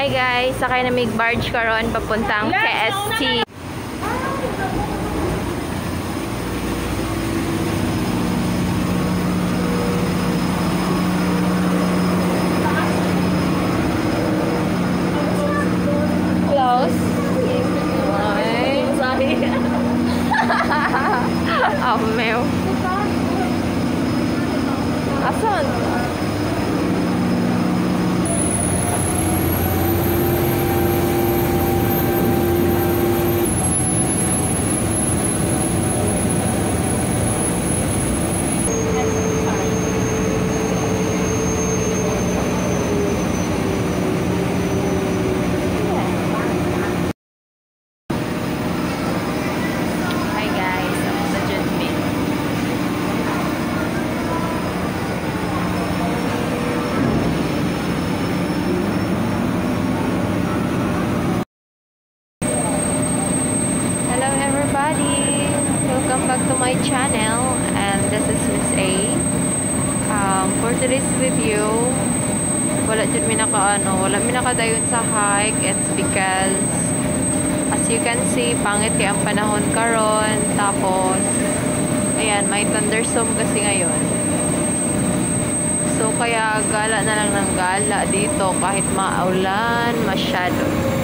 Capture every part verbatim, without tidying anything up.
Hi guys, sakay na mig barge karon papuntang K S T. Close. Ay, sorry. Oh, meu. Asan? Welcome back to my channel, and this is Miss A. Um, for today's video, wala dyan mi naka ano, wala mi nakadayon sa hike. It's because as you can see, pangit kaya ang panahon karon. Tapos ayan, may thunderstorm kasi ngayon. So kaya gala na lang ng gala dito kahit maulan masyado.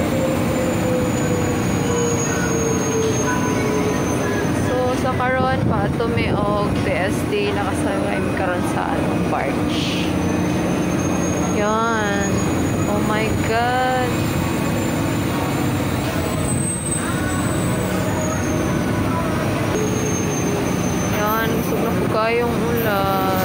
So karon pa tumi og T S T nakasaway mi karon sa anong barge. Yan. Oh my god. Yan, gusto na po kayong ulan.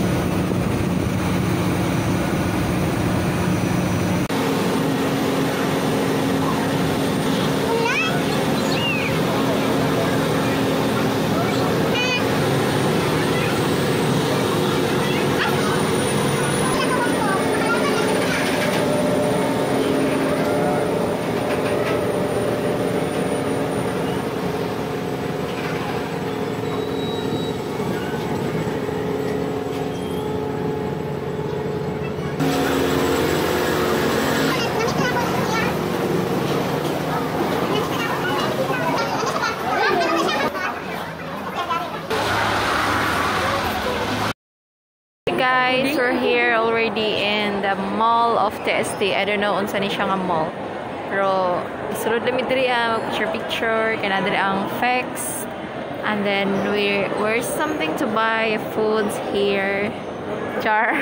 Guys, we're here already in the mall of T S T. I don't know unsa ni siya nga mall. Pero sulod lami diri ang picture picture kana diri ang Fex. And then we we're something to buy foods here. Char.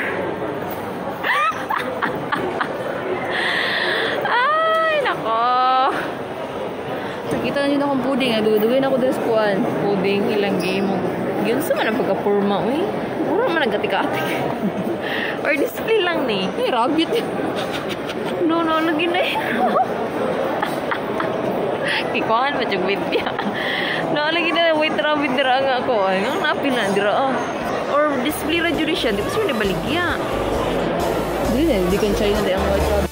Ay, nako. Nakita niyo na akong pudding. Dugay na ako dres kuan. Pudding ilang game mo. Yun sa man ang pagka-purma, uy. Puro man nagatik-atik. Or display lang ni. Ay, rabbit. No, no, lagi na yun. Kikuhan pa yung vidya. No, lagi na wait rabbit dira nga ako. Ay, ang napin na dira. Oh. Or display ra diri siya. Di ko siya nabaligya. Hindi na, hindi kan China di ang white rabbit.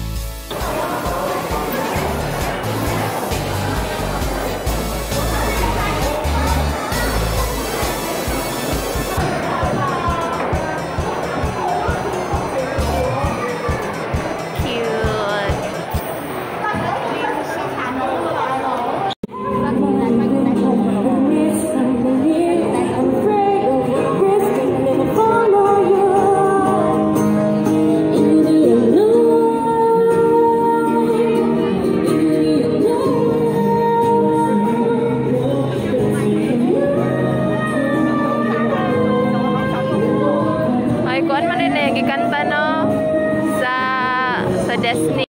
Gikanta no sa sa Destiny.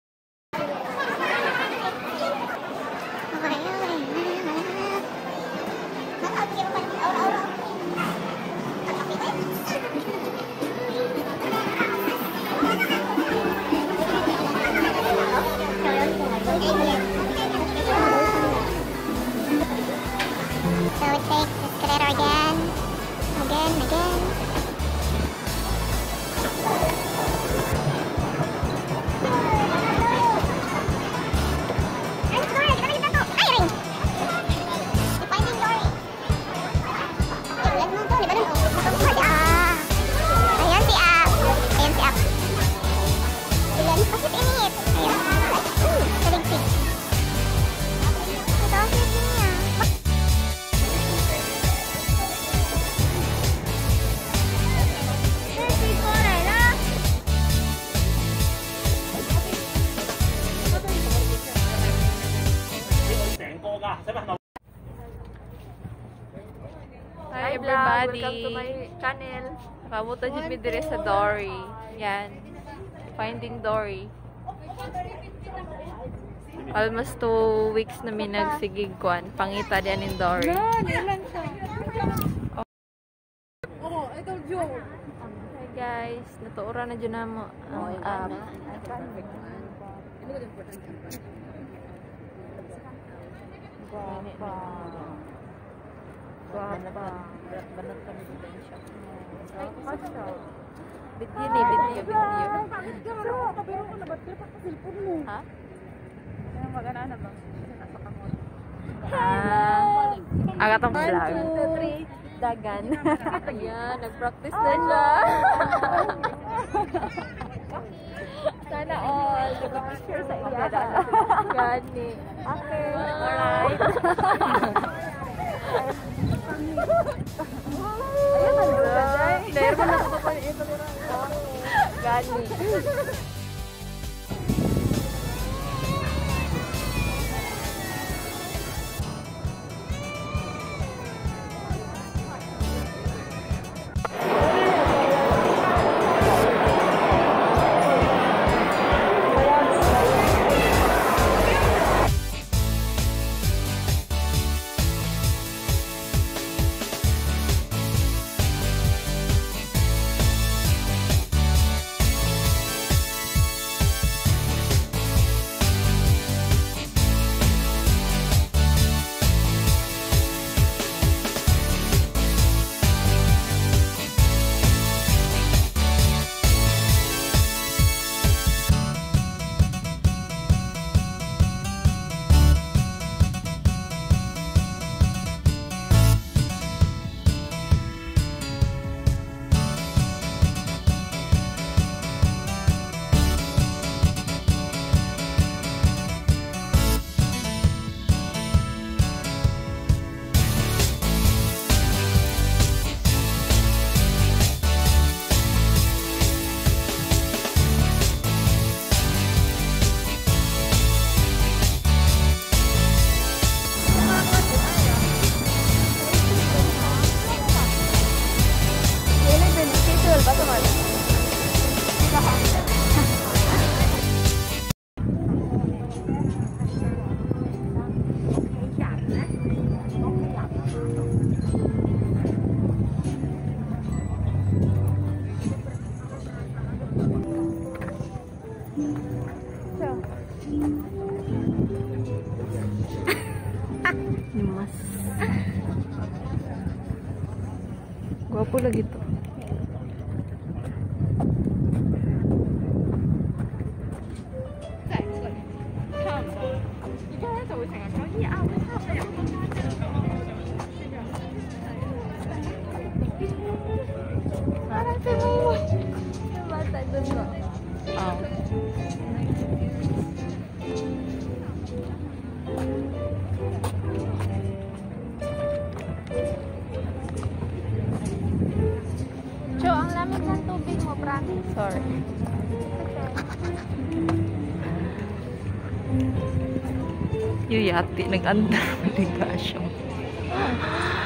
So we take the escalator again, again, again. Yeah. Hi everybody! Welcome to my channel. Nakabuta dyan mi dire sa Dory. Yan. Finding Dory. Almost two weeks na mi nagsigig kwan. Pangita diyan in Dory. Oh, I told you. Hi guys, natuura na dyan na mo ang app. Guapa. Guapa. Banat kami din siya. Video ni, video, video. Kapero ko na ba't kaya pa cellphone mo? Ha? Kaya magana na ba? Nasa kamot. Ah, agatong vlog. one, two, three, dagan. Ayan, nag-practice na siya. Sana all. Nag-picture sa iya. Gani. Okay. Alright. Ayun, nag-picture. Meron na ako pa ito. Gani. Mas. Gwapo lagi to. Parang si Mo. Yung bata dun mo. Oh. Jo, ang lamig ng tubig mo, promise. Sorry. Yung yati, nag-andar. Maligasyon.